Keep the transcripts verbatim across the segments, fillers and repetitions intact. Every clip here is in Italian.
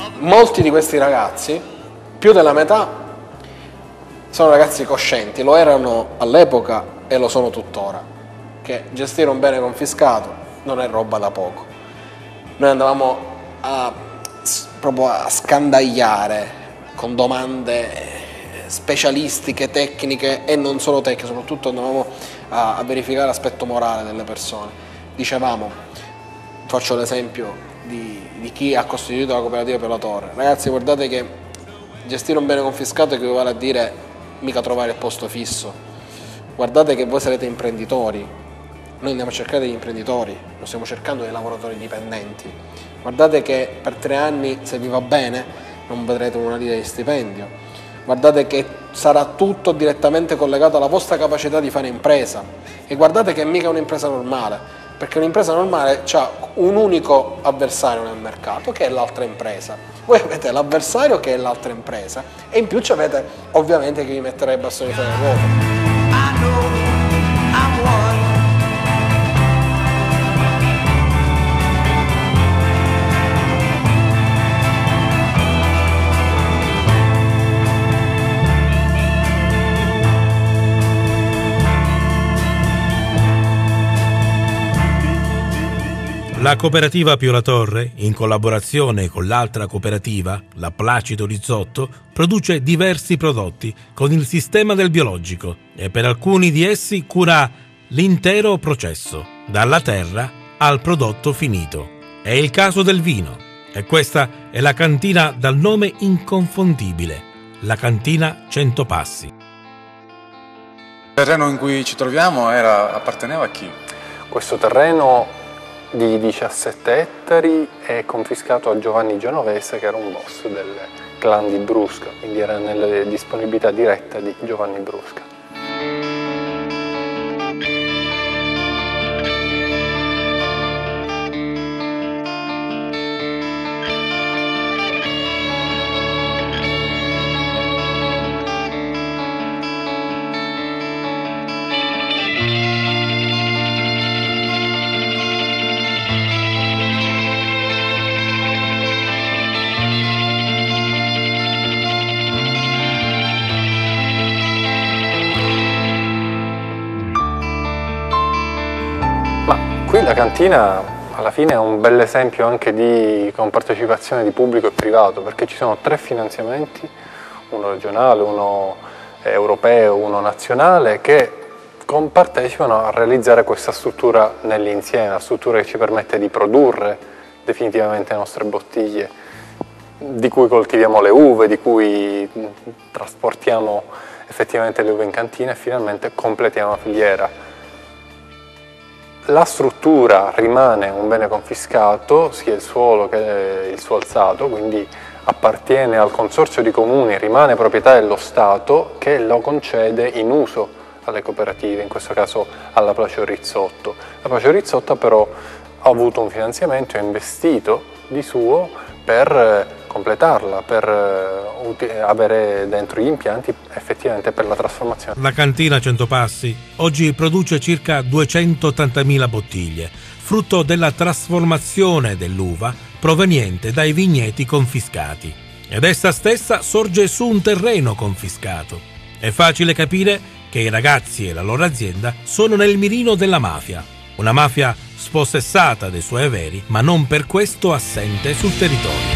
molti di questi ragazzi, più della metà, sono ragazzi coscienti, lo erano all'epoca e lo sono tuttora, che gestire un bene confiscato non è roba da poco. Noi andavamo a, proprio a scandagliare con domande specialistiche, tecniche e non solo tecniche, soprattutto andavamo a, a verificare l'aspetto morale delle persone. Dicevamo, faccio l'esempio di, di chi ha costituito la cooperativa per la Torre: ragazzi, guardate che gestire un bene confiscato equivale a dire mica trovare il posto fisso, guardate che voi sarete imprenditori, noi andiamo a cercare degli imprenditori, non stiamo cercando dei lavoratori dipendenti, guardate che per tre anni, se vi va bene, non vedrete una lira di stipendio, guardate che sarà tutto direttamente collegato alla vostra capacità di fare impresa, e guardate che mica è un'impresa normale, perché un'impresa normale ha un unico avversario nel mercato, che è l'altra impresa. Voi avete l'avversario che è l'altra impresa e in più ci avete ovviamente chi vi metterà i bastoni fra le ruote. La cooperativa Pio La Torre, in collaborazione con l'altra cooperativa, la Placido Rizzotto, produce diversi prodotti con il sistema del biologico e per alcuni di essi cura l'intero processo, dalla terra al prodotto finito. È il caso del vino e questa è la cantina dal nome inconfondibile, la cantina Cento Passi. Il terreno in cui ci troviamo era, apparteneva a chi? Questo terreno di diciassette ettari è confiscato a Giovanni Genovese, che era un boss del clan di Brusca, quindi era nella disponibilità diretta di Giovanni Brusca. Qui la cantina alla fine è un bel esempio anche di compartecipazione di pubblico e privato, perché ci sono tre finanziamenti, uno regionale, uno europeo, uno nazionale, che compartecipano a realizzare questa struttura nell'insieme, la struttura che ci permette di produrre definitivamente le nostre bottiglie, di cui coltiviamo le uve, di cui trasportiamo effettivamente le uve in cantina e finalmente completiamo la filiera. La struttura rimane un bene confiscato, sia il suolo che il suo alzato, quindi appartiene al consorzio di comuni, rimane proprietà dello Stato che lo concede in uso alle cooperative, in questo caso alla Placido Rizzotto. La Placido Rizzotto però ha avuto un finanziamento e ha investito di suo per completarla, per avere dentro gli impianti effettivamente per la trasformazione. La cantina Cento Passi oggi produce circa duecentottantamila bottiglie, frutto della trasformazione dell'uva proveniente dai vigneti confiscati. Ed essa stessa sorge su un terreno confiscato. È facile capire che i ragazzi e la loro azienda sono nel mirino della mafia, una mafia spossessata dei suoi averi, ma non per questo assente sul territorio.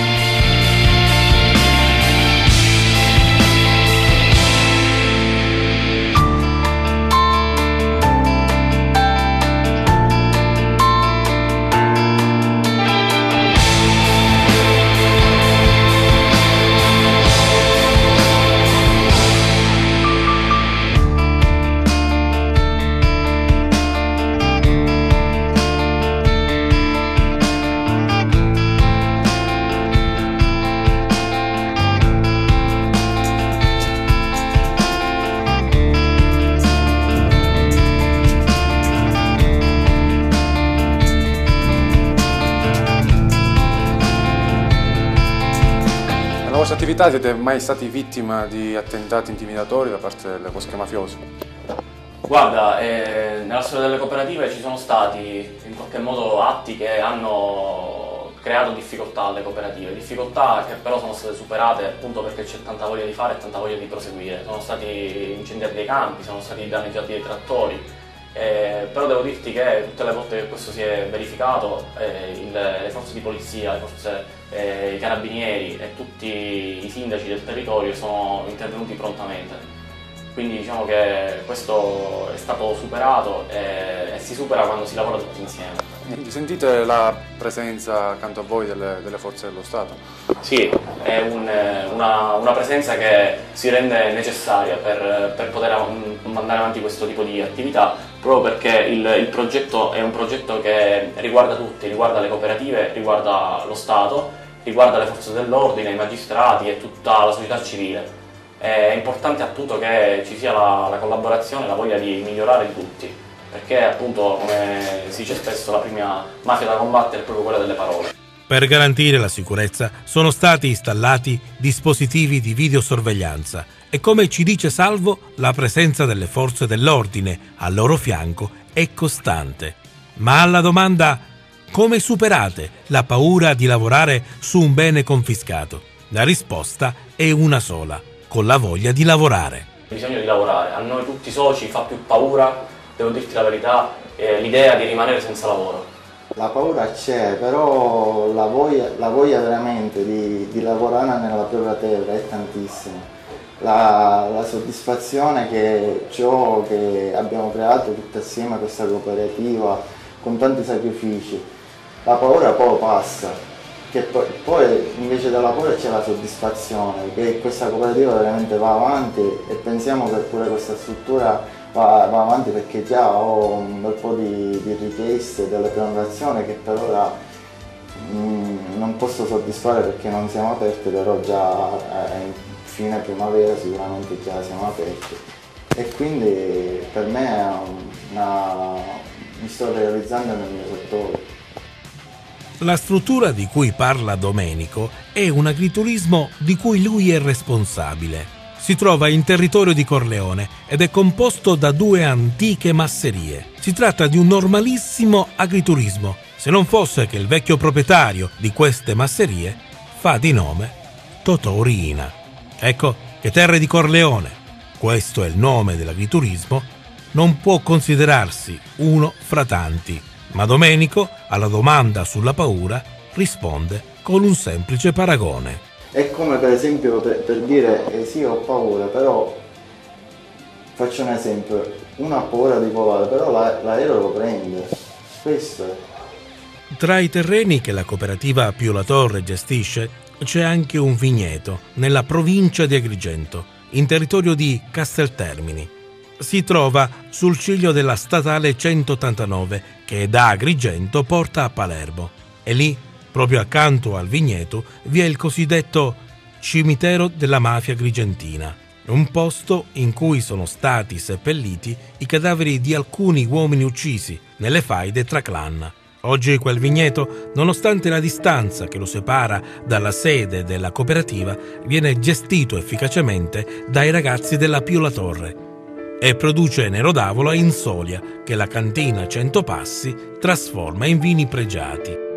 Nella vostra attività siete mai stati vittima di attentati intimidatori da parte delle cosche mafiose? Guarda, eh, nella storia delle cooperative ci sono stati in qualche modo atti che hanno creato difficoltà alle cooperative, difficoltà che però sono state superate appunto perché c'è tanta voglia di fare e tanta voglia di proseguire. Sono stati incendiati dei campi, sono stati danneggiati dei trattori, eh, però devo dirti che tutte le volte che questo si è verificato eh, il, le forze di polizia, le forze, eh, i carabinieri e tutti i sindaci del territorio sono intervenuti prontamente. Quindi diciamo che questo è stato superato e, e si supera quando si lavora tutti insieme. Sentite la presenza accanto a voi delle, delle forze dello Stato? Sì, è un, una, una presenza che si rende necessaria per, per poter mandare avanti questo tipo di attività, proprio perché il, il progetto è un progetto che riguarda tutti, riguarda le cooperative, riguarda lo Stato, riguarda le forze dell'ordine, i magistrati e tutta la società civile. È importante appunto che ci sia la, la collaborazione, la voglia di migliorare di tutti, perché appunto, come si dice spesso, la prima mafia da combattere è proprio quella delle parole. Per garantire la sicurezza sono stati installati dispositivi di videosorveglianza e, come ci dice Salvo, la presenza delle forze dell'ordine al loro fianco è costante. Ma alla domanda come superate la paura di lavorare su un bene confiscato, la risposta è una sola: con la voglia di lavorare. Bisogna di lavorare, a noi tutti soci fa più paura, devo dirti la verità, eh, l'idea di rimanere senza lavoro. La paura c'è, però la voglia, la voglia veramente di, di lavorare nella propria terra è tantissima. La, la soddisfazione che ciò che abbiamo creato tutti assieme a questa cooperativa con tanti sacrifici, la paura poi passa. Che poi, poi invece della paura c'è la soddisfazione, che questa cooperativa veramente va avanti e pensiamo che pure questa struttura va, va avanti, perché già ho un bel po' di, di richieste, delle prenotazioni che per ora mh, non posso soddisfare perché non siamo aperti, però già in fine primavera sicuramente già siamo aperti e quindi per me è una, mi sto realizzando nel mio settore. La struttura di cui parla Domenico è un agriturismo di cui lui è responsabile. Si trova in territorio di Corleone ed è composto da due antiche masserie. Si tratta di un normalissimo agriturismo, se non fosse che il vecchio proprietario di queste masserie fa di nome Totò Riina. Ecco che Terre di Corleone, questo è il nome dell'agriturismo, non può considerarsi uno fra tanti. Ma Domenico, alla domanda sulla paura, risponde con un semplice paragone. È come per esempio per, per dire eh sì ho paura, però faccio un esempio, uno ha paura di volare, però la, l'aereo lo prende, questo è. Tra i terreni che la cooperativa Pio La Torre gestisce c'è anche un vigneto nella provincia di Agrigento, in territorio di Casteltermini. Si trova sul ciglio della statale centottantanove che da Agrigento porta a Palermo e lì, proprio accanto al vigneto, vi è il cosiddetto cimitero della mafia agrigentina, un posto in cui sono stati seppelliti i cadaveri di alcuni uomini uccisi nelle faide tra clan. Oggi quel vigneto, nonostante la distanza che lo separa dalla sede della cooperativa, viene gestito efficacemente dai ragazzi della Pio La Torre e produce Nero d'Avola in Solia che la cantina Cento Passi trasforma in vini pregiati.